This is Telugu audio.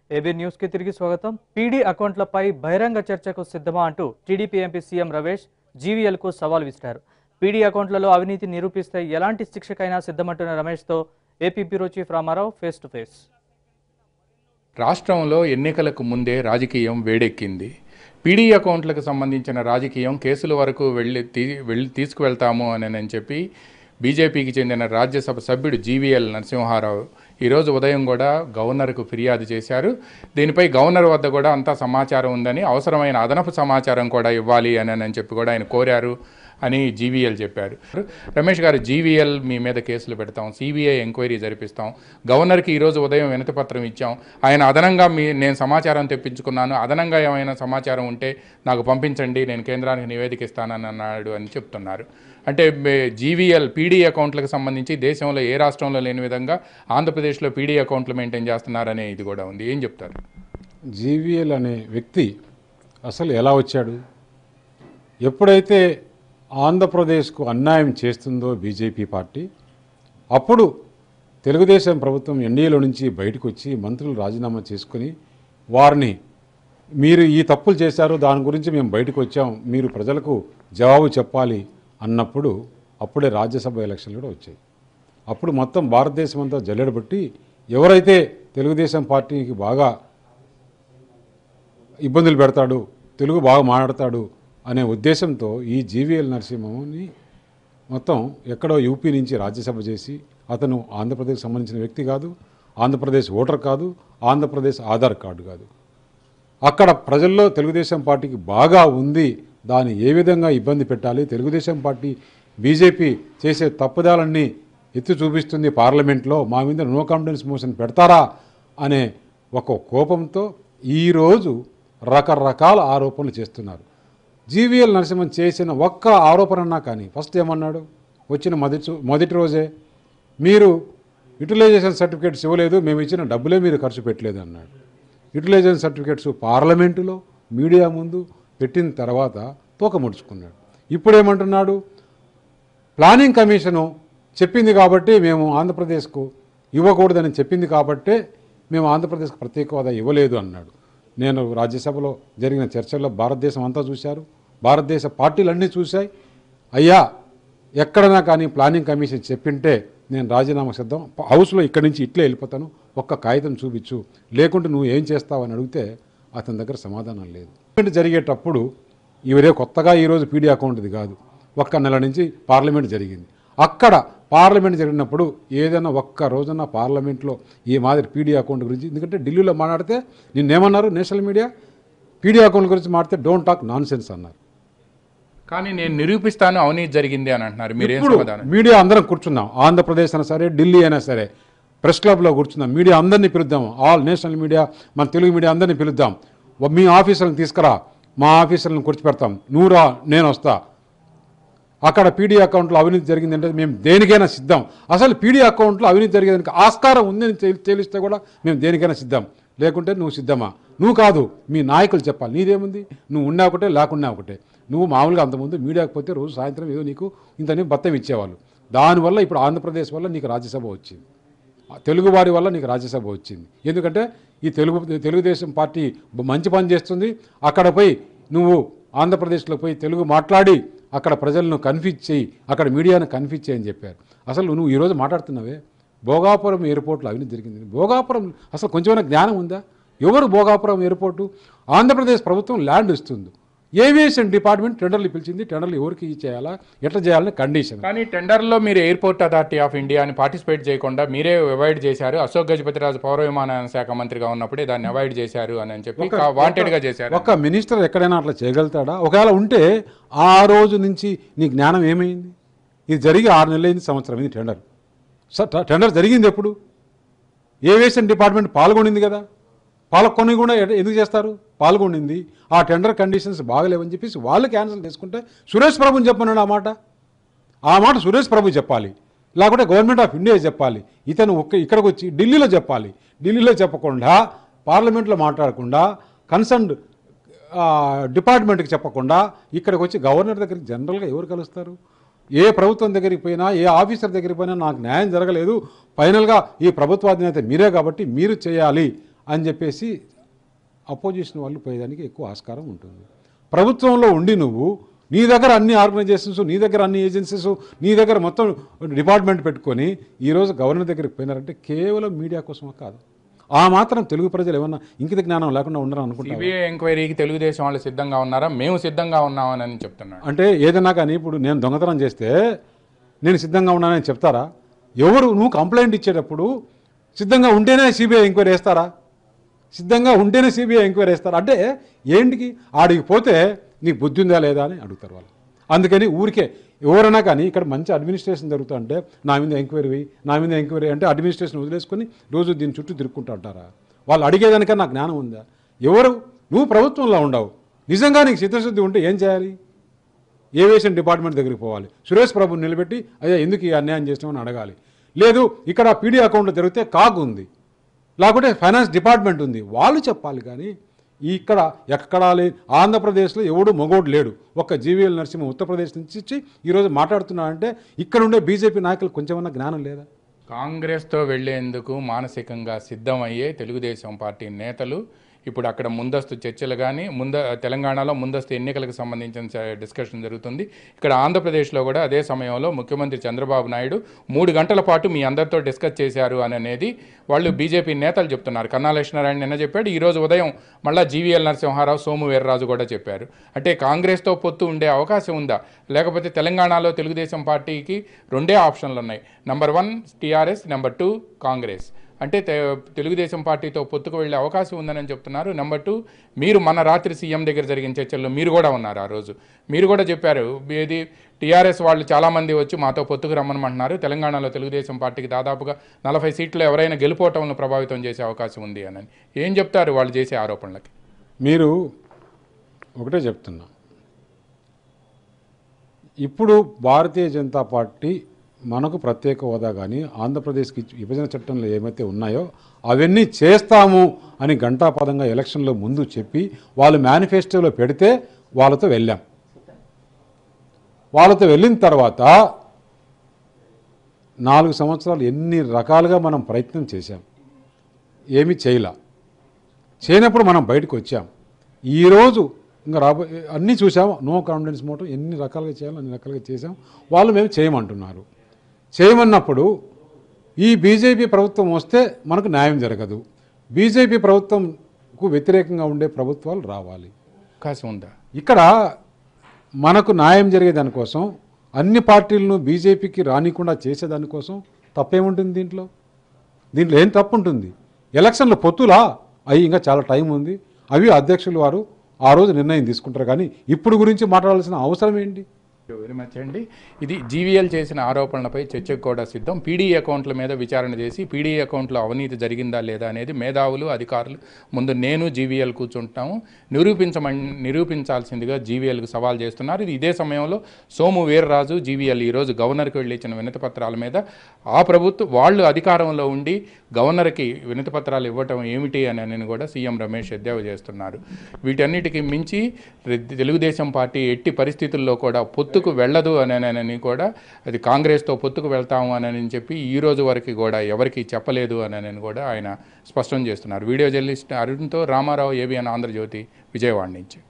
ఏబీ న్యూస్ కి తిరిగి స్వాగతం. పీడీ అకౌంట్లపై బహిరంగ చర్చకు సిద్ధమా అంటూ TDP MP CM Ramesh GVL కు సవాల్ విసిరారు. పీడీ అకౌంట్లలో అవినీతి నిరూపిస్తే ఎలాంటి శిక్షకైనా సిద్ధమంటున్న రమేష్తో AP bureau chief Ramarao face to face. రాష్ట్రంలో ఎన్నికలకు ముందే రాజకీయం వేడెక్కింది. పీడీ అకౌంట్లకు సంబంధించిన రాజకీయం కేసుల వరకు తీసుకువెళ్తాము అని చెప్పి బీజేపీకి చెందిన రాజ్యసభ సభ్యుడు GVL నరసింహారావు ఈరోజు ఉదయం కూడా గవర్నర్కు ఫిర్యాదు చేశారు. దీనిపై గవర్నర్ వద్ద కూడా అంతా సమాచారం ఉందని, అవసరమైన అదనపు సమాచారం కూడా ఇవ్వాలి అని చెప్పి కూడా ఆయన కోరారు అని GVL చెప్పారు. రమేష్ గారు, GVL మీ మీద కేసులు పెడతాం, CBI ఎంక్వైరీ జరిపిస్తాం, గవర్నర్కి ఈరోజు ఉదయం వినతిపత్రం ఇచ్చాం, ఆయన అదనంగా నేను సమాచారం తెప్పించుకున్నాను, అదనంగా ఏమైనా సమాచారం ఉంటే నాకు పంపించండి, నేను కేంద్రానికి నివేదిక ఇస్తానని అన్నాడు అని చెప్తున్నారు. అంటే GVL పీడీ అకౌంట్లకు సంబంధించి దేశంలో ఏ రాష్ట్రంలో లేని విధంగా ఆంధ్రప్రదేశ్లో పీడీ అకౌంట్లు మెయింటైన్ చేస్తున్నారనే ఇది కూడా ఉంది. ఏం చెప్తారు? GVL అనే వ్యక్తి అసలు ఎలా వచ్చాడు? ఎప్పుడైతే ఆంధ్రప్రదేశ్కు అన్యాయం చేస్తుందో బీజేపీ పార్టీ, అప్పుడు తెలుగుదేశం ప్రభుత్వం ఎన్డీఏలో నుంచి బయటకు వచ్చి మంత్రులు రాజీనామా చేసుకుని వారిని మీరు ఈ తప్పులు చేశారు, దాని గురించి మేము బయటకు వచ్చాం, మీరు ప్రజలకు జవాబు చెప్పాలి అన్నప్పుడు అప్పుడే రాజ్యసభ ఎలక్షన్లు కూడా వచ్చాయి. అప్పుడు మొత్తం భారతదేశం అంతా జల్లెడబట్టి ఎవరైతే తెలుగుదేశం పార్టీకి బాగా ఇబ్బందులు పెడతాడు, తెలుగు బాగా మాట్లాడతాడు అనే ఉద్దేశంతో ఈ GVL నరసింహని మొత్తం ఎక్కడో యూపీ నుంచి రాజ్యసభ చేసి, అతను ఆంధ్రప్రదేశ్కి సంబంధించిన వ్యక్తి కాదు, ఆంధ్రప్రదేశ్ ఓటర్ కాదు, ఆంధ్రప్రదేశ్ ఆధార్ కార్డు కాదు. అక్కడ ప్రజల్లో తెలుగుదేశం పార్టీకి బాగా ఉంది, దాన్ని ఏ విధంగా ఇబ్బంది పెట్టాలి, తెలుగుదేశం పార్టీ బీజేపీ చేసే తప్పుదాలన్నీ ఎత్తి చూపిస్తుంది పార్లమెంట్లో, మా మీద నో కాన్ఫిడెన్స్ మోషన్ పెడతారా అనే ఒక కోపంతో ఈరోజు రకరకాల ఆరోపణలు చేస్తున్నారు. GVL నరసింహన్ చేసిన ఒక్క ఆరోపణ కానీ ఫస్ట్ ఏమన్నాడు? వచ్చిన మొదటి రోజే మీరు యూటిలైజేషన్ సర్టిఫికేట్స్ ఇవ్వలేదు, మేము ఇచ్చిన డబ్బులే మీరు ఖర్చు పెట్టలేదు అన్నాడు. యూటిలైజేషన్ సర్టిఫికేట్స్ పార్లమెంటులో మీడియా ముందు పెట్టిన తర్వాత తోక ముడుచుకున్నాడు. ఇప్పుడేమంటున్నాడు? ప్లానింగ్ కమిషను చెప్పింది కాబట్టి మేము ఆంధ్రప్రదేశ్కు ఇవ్వకూడదని చెప్పింది కాబట్టే మేము ఆంధ్రప్రదేశ్కు ప్రత్యేక హోదా ఇవ్వలేదు అన్నాడు. నేను రాజ్యసభలో జరిగిన చర్చల్లో భారతదేశం అంతా చూశారు, భారతదేశ పార్టీలన్నీ చూశాయి. అయ్యా, ఎక్కడైనా కానీ ప్లానింగ్ కమిషన్ చెప్పింటే నేను రాజీనామా సిద్ధం, హౌస్లో ఇక్కడి నుంచి ఇట్లే వెళ్ళిపోతాను, ఒక్క కాగితం చూపించు, లేకుంటే నువ్వు ఏం చేస్తావని అడిగితే అతని దగ్గర సమాధానం లేదు. జరిగేటప్పుడు ఇవరే కొత్తగా ఈరోజు పీడీ అకౌంట్ది కాదు, ఒక్క నెల నుంచి పార్లమెంట్ జరిగింది. అక్కడ పార్లమెంట్ జరిగినప్పుడు ఏదైనా ఒక్క రోజున పార్లమెంట్లో ఈ మాదిరి పీడీ అకౌంట్ గురించి, ఎందుకంటే ఢిల్లీలో మాట్లాడితే నిన్నేమన్నారు నేషనల్ మీడియా, పీడీ అకౌంట్ గురించి మాట్లాడితే డోంట్ టాక్ నాన్ సెన్స్ అన్నారు. కానీ నేను నిరూపిస్తాను అవినీతి జరిగింది అని అంటున్నారు. మీడియా అందరం కూర్చున్నాం, ఆంధ్రప్రదేశ్ అయినా సరే, ఢిల్లీ అయినా సరే, ప్రెస్ క్లబ్లో కూర్చున్నాం, మీడియా అందరినీ పిలుద్దాం, ఆల్ నేషనల్ మీడియా, మన తెలుగు మీడియా అందరినీ పిలుద్దాం, మీ ఆఫీసర్లను తీసుకురా, మా ఆఫీసర్లను కూర్చోపెడతాం, నువ్వు రా, నేను వస్తా, అక్కడ పీడీ అకౌంట్లో అవినీతి జరిగిందంటే మేము దేనికైనా సిద్ధం. అసలు పీడీ అకౌంట్లో అవినీతి జరిగేదానికి ఆస్కారం ఉందని తెలిస్తే కూడా మేము దేనికైనా సిద్ధం. లేకుంటే నువ్వు సిద్ధమా? నువ్వు కాదు, మీ నాయకులు చెప్పాలి. నీదేముంది, నువ్వు ఉన్నా ఒకటే లేకున్నా ఒకటే. నువ్వు మామూలుగా అంతకుముందు మీడియాకి పోతే రోజు సాయంత్రం ఏదో నీకు ఇంతని బత్తం ఇచ్చేవాళ్ళు. దానివల్ల ఇప్పుడు ఆంధ్రప్రదేశ్ వల్ల నీకు రాజ్యసభ వచ్చింది, తెలుగు వారి వల్ల నీకు రాజ్యసభ వచ్చింది. ఎందుకంటే ఈ తెలుగుదేశం పార్టీ మంచి పని చేస్తుంది. అక్కడ పోయి నువ్వు ఆంధ్రప్రదేశ్లో పోయి తెలుగు మాట్లాడి అక్కడ ప్రజలను కన్ఫ్యూజ్ చేయి, అక్కడ మీడియాను కన్ఫ్యూజ్ చేయని చెప్పారు. అసలు నువ్వు ఈరోజు మాట్లాడుతున్నావే భోగాపురం ఎయిర్పోర్ట్లో అవినీతి జరిగింది. భోగాపురం అసలు కొంచెమైనా జ్ఞానం ఉందా? ఎవరు భోగాపురం ఎయిర్పోర్టు? ఆంధ్రప్రదేశ్ ప్రభుత్వం ల్యాండ్ ఇస్తుంది, ఏవియేషన్ డిపార్ట్మెంట్ టెండర్లు పిలిచింది, టెండర్లు ఎవరికి చేయాలా, ఎట్లా చేయాలని కండిషన్. కానీ టెండర్లో మీరు ఎయిర్పోర్ట్ అథారిటీ ఆఫ్ ఇండియాని పార్టిసిపేట్ చేయకుండా మీరే అవాయిడ్ చేశారు. అశోక్ గజపతిరాజు పౌర విమానయాన శాఖ మంత్రిగా ఉన్నప్పుడే దాన్ని అవాయిడ్ చేశారు అని చెప్పి వాంటెడ్గా చేశారు. ఒక మినిస్టర్ ఎక్కడైనా అట్లా చేయగలుగుతాడా? ఒకవేళ ఉంటే ఆ రోజు నుంచి నీ జ్ఞానం ఏమైంది? ఇది జరిగి 6 నెలలైంది, సంవత్సరం అయింది టెండర్ జరిగింది ఎప్పుడు? ఏవియేషన్ డిపార్ట్మెంట్ పాల్గొనింది కదా, పాల్గొని కూడా ఎందుకు చేస్తారు? పాల్గొనింది. ఆ టెండర్ కండిషన్స్ బాగలేవని చెప్పేసి వాళ్ళు క్యాన్సిల్ చేసుకుంటే సురేష్ ప్రభుని చెప్పన్నాడు. ఆ మాట సురేష్ ప్రభు చెప్పాలి, లేకుంటే గవర్నమెంట్ ఆఫ్ ఇండియా చెప్పాలి. ఇతను ఇక్కడికి వచ్చి ఢిల్లీలో చెప్పాలి. ఢిల్లీలో చెప్పకుండా, పార్లమెంట్లో మాట్లాడకుండా, కన్సర్న్డ్ డిపార్ట్మెంట్కి చెప్పకుండా ఇక్కడికి వచ్చి గవర్నర్ దగ్గరికి జనరల్గా ఎవరు కలుస్తారు? ఏ ప్రభుత్వం దగ్గరికి పోయినా, ఏ ఆఫీసర్ దగ్గరికి పోయినా నాకు న్యాయం జరగలేదు, ఫైనల్గా ఈ ప్రభుత్వాధినేత మీరే కాబట్టి మీరు చేయాలి అని చెప్పేసి అపోజిషన్ వాళ్ళు పోయేదానికి ఎక్కువ ఆస్కారం ఉంటుంది. ప్రభుత్వంలో ఉండి నువ్వు నీ దగ్గర అన్ని ఆర్గనైజేషన్స్, నీ దగ్గర అన్ని ఏజెన్సీస్, నీ దగ్గర మొత్తం డిపార్ట్మెంట్ పెట్టుకొని ఈరోజు గవర్నర్ దగ్గరికి పోయినారంటే కేవలం మీడియా కోసమే కాదు. ఆ మాత్రం తెలుగు ప్రజలు ఏమన్నా ఇంకిత జ్ఞానం లేకుండా ఉండరు అనుకుంటారు. సిబిఐ ఎంక్వైరీకి తెలుగుదేశం వాళ్ళు సిద్ధంగా ఉన్నారా? మేము సిద్ధంగా ఉన్నామని చెప్తున్నాను. అంటే ఏదన్నా కానీ ఇప్పుడు నేను దొంగతనం చేస్తే నేను సిద్ధంగా ఉన్నానని చెప్తారా? ఎవరు నువ్వు కంప్లైంట్ ఇచ్చేటప్పుడు సిద్ధంగా ఉంటేనే సిబిఐ ఎంక్వైరీ వేస్తారా? సిద్ధంగా ఉంటేనే సిబిఐ ఎంక్వైరీ వేస్తారా? అంటే ఏంటికి ఆడికి పోతే నీకు బుద్ధి ఉందా లేదా అని అడుగుతారు వాళ్ళు. అందుకని ఊరికే ఎవరైనా కానీ ఇక్కడ మంచి అడ్మినిస్ట్రేషన్ జరుగుతుంటే నా మీద ఎంక్వైరీ అంటే అడ్మినిస్ట్రేషన్ వదిలేసుకొని రోజు దీని చుట్టూ తిరుక్కుంటూ ఉంటారా? వాళ్ళు అడిగేదానికన్నా నాకు జ్ఞానం ఉందా? ఎవరు నువ్వు ప్రభుత్వంలో ఉండవు, నిజంగా నీకు చిత్తశుద్ధి ఉంటే ఏం చేయాలి? ఏవియేషన్ డిపార్ట్మెంట్ దగ్గరికి పోవాలి, సురేష్ ప్రభుని నిలబెట్టి అయ్యా ఎందుకు ఈ అన్యాయం చేసినామని అడగాలి. లేదు ఇక్కడ పీడీ అకౌంట్లో జరిగితే కాగ్ ఉంది, లేకుంటే ఫైనాన్స్ డిపార్ట్మెంట్ ఉంది, వాళ్ళు చెప్పాలి. కానీ ఇక్కడ ఎక్కడా లేదు. ఆంధ్రప్రదేశ్లో ఎవడు మగోడు లేడు. ఒక్క జీవీఎల్ నరసింహ ఉత్తరప్రదేశ్ నుంచి ఇచ్చి ఈరోజు మాట్లాడుతున్నాడంటే ఇక్కడ ఉండే బీజేపీ నాయకులు కొంచెమన్నా జ్ఞానం లేదా? కాంగ్రెస్తో వెళ్లేందుకు మానసికంగా సిద్ధమయ్యే తెలుగుదేశం పార్టీ నేతలు ఇప్పుడు అక్కడ ముందస్తు చర్చలు కానీ తెలంగాణలో ముందస్తు ఎన్నికలకు సంబంధించిన డిస్కషన్ జరుగుతుంది. ఇక్కడ ఆంధ్రప్రదేశ్లో కూడా అదే సమయంలో ముఖ్యమంత్రి చంద్రబాబు నాయుడు 3 గంటల పాటు మీ అందరితో డిస్కస్ చేశారు అనేది వాళ్ళు బీజేపీ నేతలు చెప్తున్నారు. కన్నా లక్ష్మీనారాయణ నిన్న చెప్పాడు, ఈరోజు ఉదయం మళ్ళీ జీవీఎల్ నరసింహారావు, సోము వీర్రాజు కూడా చెప్పారు. అంటే కాంగ్రెస్తో పొత్తు ఉండే అవకాశం ఉందా? లేకపోతే తెలంగాణలో తెలుగుదేశం పార్టీకి 2 ఆప్షన్లు ఉన్నాయి. Number 1 TRS, number 2 Congress. అంటే తెలుగుదేశం పార్టీతో పొత్తుకు వెళ్ళే అవకాశం ఉందని చెప్తున్నారు. నెంబర్ 2 మీరు మన రాత్రి సీఎం దగ్గర జరిగిన చర్చల్లో మీరు కూడా ఉన్నారు. ఆ రోజు మీరు కూడా చెప్పారు, ఇది టీఆర్ఎస్ వాళ్ళు చాలామంది వచ్చి మాతో పొత్తుకు రమ్మనమంటున్నారు, తెలంగాణలో తెలుగుదేశం పార్టీకి దాదాపుగా 40 సీట్లు ఎవరైనా గెలుపోవటంలో ప్రభావితం చేసే అవకాశం ఉంది అని. ఏం చెప్తారు వాళ్ళు చేసే ఆరోపణలకి? మీరు ఒకటే చెప్తున్నా, ఇప్పుడు భారతీయ జనతా పార్టీ మనకు ప్రత్యేక హోదా కానీ ఆంధ్రప్రదేశ్కి విభజన చట్టంలో ఏమైతే ఉన్నాయో అవన్నీ చేస్తాము అని ఘంటాపదంగా ఎలక్షన్లో ముందు చెప్పి వాళ్ళు మేనిఫెస్టోలో పెడితే వాళ్ళతో వెళ్ళాం. వాళ్ళతో వెళ్ళిన తర్వాత 4 సంవత్సరాలు ఎన్ని రకాలుగా మనం ప్రయత్నం చేశాం, ఏమీ చేయనప్పుడు మనం బయటకు వచ్చాం. ఈరోజు ఇంకా అన్నీ చూసాం, నో కాన్ఫిడెన్స్ మోటం ఎన్ని రకాలుగా చేయాలో అన్ని రకాలుగా చేసాం. వాళ్ళు మేము చేయమంటున్నారు. చేయమన్నప్పుడు ఈ బీజేపీ ప్రభుత్వం వస్తే మనకు న్యాయం జరగదు. బీజేపీ ప్రభుత్వంకు వ్యతిరేకంగా ఉండే ప్రభుత్వాలు రావాలి. అవకాశం ఉందా? ఇక్కడ మనకు న్యాయం జరిగేదానికోసం అన్ని పార్టీలను బీజేపీకి రానికుండా చేసేదానికోసం తప్పేముంటుంది దీంట్లో ఏం తప్పు ఉంటుంది? ఎలక్షన్లు పొత్తులా అవి ఇంకా చాలా టైం ఉంది. అవి అధ్యక్షులు వారు ఆ రోజు నిర్ణయం తీసుకుంటారు. కానీ ఇప్పుడు గురించి మాట్లాడాల్సిన అవసరం ఏంటి? వెరీ మచ్ అండి. ఇది జీవీఎల్ చేసిన ఆరోపణలపై చర్చకు కూడా సిద్ధం. పీడీ అకౌంట్ల మీద విచారణ చేసి పీడీ అకౌంట్లో అవినీతి జరిగిందా లేదా అనేది మేధావులు, అధికారులు ముందు నేను జీవీఎల్ కూర్చుంటాము నిరూపించాల్సిందిగా జీవీఎల్కు సవాల్ చేస్తున్నారు. ఇది ఇదే సమయంలో సోము వీర్రాజు జీవీఎల్ ఈరోజు గవర్నర్కి వెళ్ళి ఇచ్చిన వినతి పత్రాల మీద ఆ ప్రభుత్వం వాళ్ళు అధికారంలో ఉండి గవర్నర్కి వినతి పత్రాలు ఇవ్వటం ఏమిటి అని కూడా సీఎం రమేష్ ఎద్దేవా చేస్తున్నారు. వీటన్నిటికీ మించి తెలుగుదేశం పార్టీ ఎట్టి పరిస్థితుల్లో కూడా పొత్తుకు వెళ్ళదు అని కూడా అది కాంగ్రెస్తో పొత్తుకు వెళ్తాము అని చెప్పి ఈ రోజు వరకు కూడా ఎవరికి చెప్పలేదు అని కూడా ఆయన స్పష్టం చేస్తున్నారు. వీడియో జర్నలిస్ట్ అరుణ్తో రామారావు, ఏబిఎన్ ఆంధ్రజ్యోతి, విజయవాడ నుంచి.